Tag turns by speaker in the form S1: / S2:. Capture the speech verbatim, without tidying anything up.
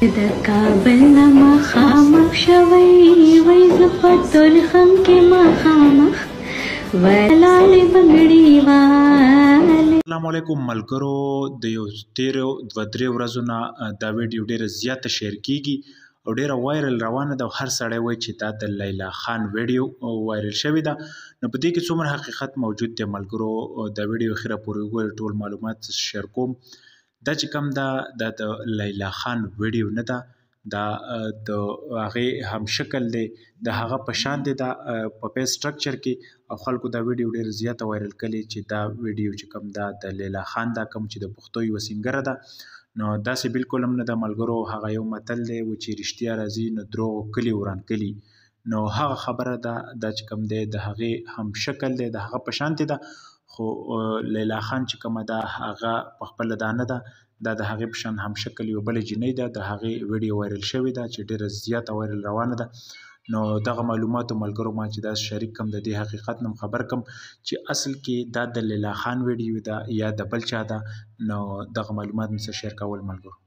S1: د کابل نه مخامخ شوی وای زه په تلخم کې مخامخ ولالې بنګړي والې.
S2: السلام علیکم ملګرو، د یو تیرو دوه درې ورځو نه دا ویډیو ډیره زیاته شیر کیږي او ډیره وایرل روانه ده. هر سړی وایي چې دا د لیلا خان ویډیو وایرل شوې ده. نو په دې کې څومره حقیقت موجود دی ملګرو، دا ویډیو اخیره پورې وګورئ، ټول معلومات شیر کوم. دا چې کوم دا د لیلا خان ویډیو نه ده، دا د هغې هم شکل دی، د هغه په شان دی، دا په پیس سټرکچر کې او خلکو دا ویډیو ډېر زیاته وایرل کړې چې دا ویډیو چې کوم دا د لیلا خان دا کوم چې د پښتو یوه سینګره ده. نو داسې بالکل هم نه ده ملګرو. هغه یو متل دی و چې رښتیا راځي نو دروغ کلي وران کلي. نو هغه خبره ده دا چې کوم دی د هغې هم شکل دی، د هغه په شانتې ده، خو لیلا خان چې کومه ده هغه په خپله دا نه ده، دا د هغې په شان هم شکل یو بله جینۍ ده. د هغې ویډیو وایرل شوې ده چې ډېره زیاته وایرل روانه ده. نو دغه معلوماتو ملګرو ما چې دا شریک کم، د دې حقیقت نه خبر کم چې اصل کې دا د لیلا خان ویډیو ده یا د بل چا ده. نو دغه معلومات مې سره شیر کول ملګرو.